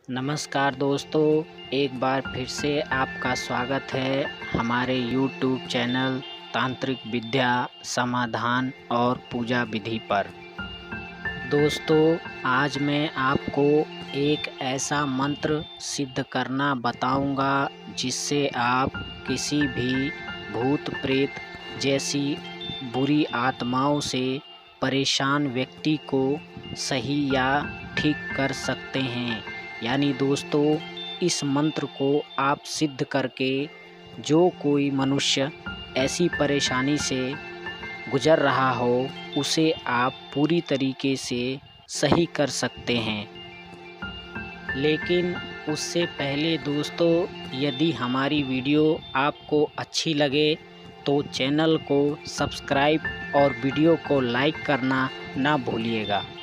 नमस्कार दोस्तों, एक बार फिर से आपका स्वागत है हमारे YouTube चैनल तांत्रिक विद्या समाधान और पूजा विधि पर। दोस्तों, आज मैं आपको एक ऐसा मंत्र सिद्ध करना बताऊंगा जिससे आप किसी भी भूत प्रेत जैसी बुरी आत्माओं से परेशान व्यक्ति को सही या ठीक कर सकते हैं। यानी दोस्तों, इस मंत्र को आप सिद्ध करके जो कोई मनुष्य ऐसी परेशानी से गुजर रहा हो उसे आप पूरी तरीके से सही कर सकते हैं। लेकिन उससे पहले दोस्तों, यदि हमारी वीडियो आपको अच्छी लगे तो चैनल को सब्सक्राइब और वीडियो को लाइक करना ना भूलिएगा।